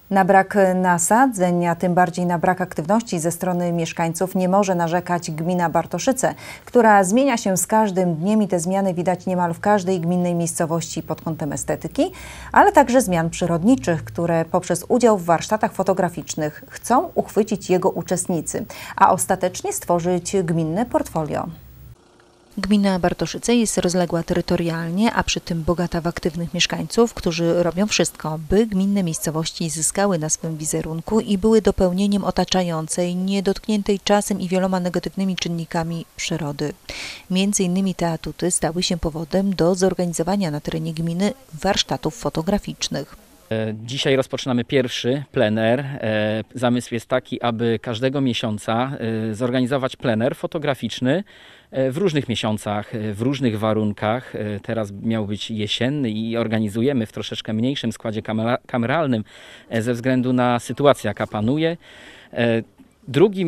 Na brak nasadzeń, a tym bardziej na brak aktywności ze strony mieszkańców nie może narzekać gmina Bartoszyce, która zmienia się z każdym dniem i te zmiany widać niemal w każdej gminnej miejscowości pod kątem estetyki, ale także zmian przyrodniczych, które poprzez udział w warsztatach fotograficznych chcą uchwycić jego uczestnicy, a ostatecznie stworzyć gminne portfolio. Gmina Bartoszyce jest rozległa terytorialnie, a przy tym bogata w aktywnych mieszkańców, którzy robią wszystko, by gminne miejscowości zyskały na swym wizerunku i były dopełnieniem otaczającej, niedotkniętej czasem i wieloma negatywnymi czynnikami przyrody. Między innymi te atuty stały się powodem do zorganizowania na terenie gminy warsztatów fotograficznych. Dzisiaj rozpoczynamy pierwszy plener. Zamysł jest taki, aby każdego miesiąca zorganizować plener fotograficzny w różnych miesiącach, w różnych warunkach. Teraz miał być jesienny i organizujemy w troszeczkę mniejszym składzie kameralnym ze względu na sytuację, jaka panuje. Drugim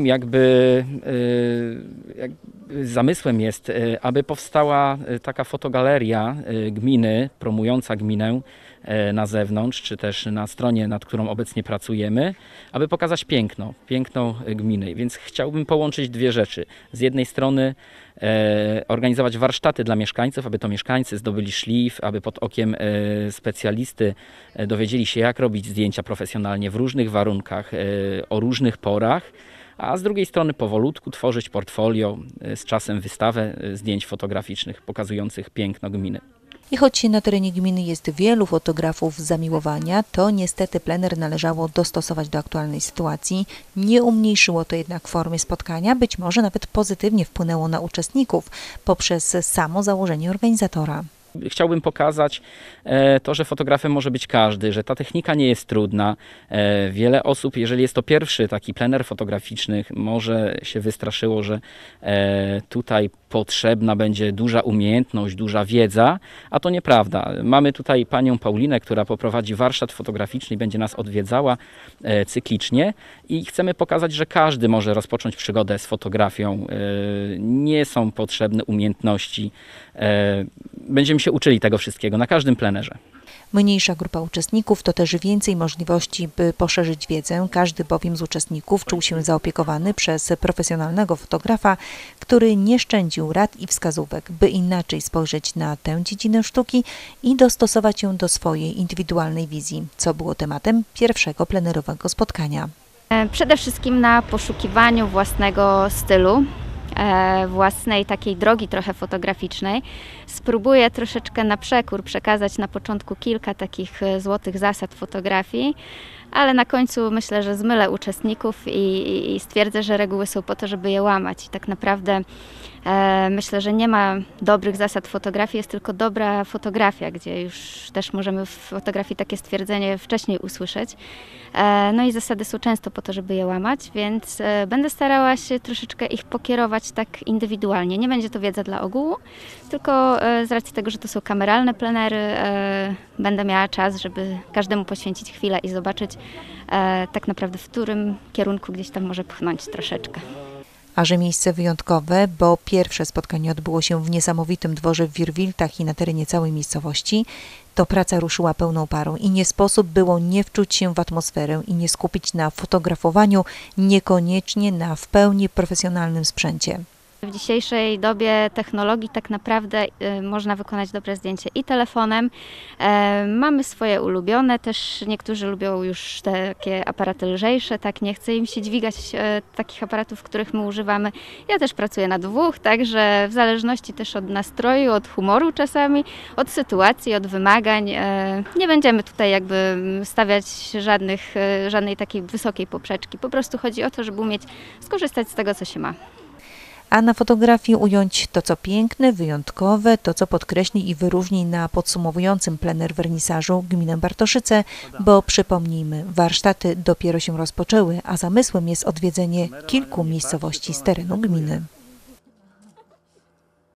zamysłem jest, aby powstała taka fotogaleria gminy, promująca gminę na zewnątrz, czy też na stronie, nad którą obecnie pracujemy, aby pokazać piękno gminy. Więc chciałbym połączyć dwie rzeczy. Z jednej strony organizować warsztaty dla mieszkańców, aby to mieszkańcy zdobyli szlif, aby pod okiem specjalisty dowiedzieli się, jak robić zdjęcia profesjonalnie w różnych warunkach, o różnych porach, a z drugiej strony powolutku tworzyć portfolio, z czasem wystawę zdjęć fotograficznych pokazujących piękno gminy. I choć na terenie gminy jest wielu fotografów zamiłowania, to niestety plener należało dostosować do aktualnej sytuacji. Nie umniejszyło to jednak formy spotkania, być może nawet pozytywnie wpłynęło na uczestników poprzez samo założenie organizatora. Chciałbym pokazać to, że fotografem może być każdy, że ta technika nie jest trudna. Wiele osób, jeżeli jest to pierwszy taki plener fotograficzny, może się wystraszyło, że tutaj potrzebna będzie duża umiejętność, duża wiedza, a to nieprawda. Mamy tutaj panią Paulinę, która poprowadzi warsztat fotograficzny i będzie nas odwiedzała cyklicznie i chcemy pokazać, że każdy może rozpocząć przygodę z fotografią. Nie są potrzebne umiejętności. Będziemy się uczyli tego wszystkiego na każdym plenerze. Mniejsza grupa uczestników to też więcej możliwości, by poszerzyć wiedzę. Każdy bowiem z uczestników czuł się zaopiekowany przez profesjonalnego fotografa, który nie szczędził rad i wskazówek, by inaczej spojrzeć na tę dziedzinę sztuki i dostosować ją do swojej indywidualnej wizji, co było tematem pierwszego plenerowego spotkania. Przede wszystkim na poszukiwaniu własnego stylu, własnej takiej drogi trochę fotograficznej. Spróbuję troszeczkę na przekór przekazać na początku kilka takich złotych zasad fotografii, ale na końcu myślę, że zmylę uczestników i stwierdzę, że reguły są po to, żeby je łamać. I tak naprawdę myślę, że nie ma dobrych zasad fotografii, jest tylko dobra fotografia, gdzie już też możemy w fotografii takie stwierdzenie wcześniej usłyszeć. No i zasady są często po to, żeby je łamać, więc będę starała się troszeczkę ich pokierować tak indywidualnie. Nie będzie to wiedza dla ogółu, tylko z racji tego, że to są kameralne plenery, będę miała czas, żeby każdemu poświęcić chwilę i zobaczyć tak naprawdę, w którym kierunku gdzieś tam może pchnąć troszeczkę. A że miejsce wyjątkowe, bo pierwsze spotkanie odbyło się w niesamowitym dworze w Wirwiltach i na terenie całej miejscowości, to praca ruszyła pełną parą i nie sposób było nie wczuć się w atmosferę i nie skupić na fotografowaniu, niekoniecznie na w pełni profesjonalnym sprzęcie. W dzisiejszej dobie technologii tak naprawdę można wykonać dobre zdjęcie i telefonem. Mamy swoje ulubione, też niektórzy lubią już takie aparaty lżejsze, tak nie chce im się dźwigać takich aparatów, których my używamy. Ja też pracuję na dwóch, także w zależności też od nastroju, od humoru czasami, od sytuacji, od wymagań. Nie będziemy tutaj jakby stawiać żadnej takiej wysokiej poprzeczki. Po prostu chodzi o to, żeby umieć skorzystać z tego, co się ma. A na fotografii ująć to, co piękne, wyjątkowe, to, co podkreśli i wyróżni na podsumowującym plener wernisażu gminę Bartoszyce, bo przypomnijmy, warsztaty dopiero się rozpoczęły, a zamysłem jest odwiedzenie kilku miejscowości z terenu gminy.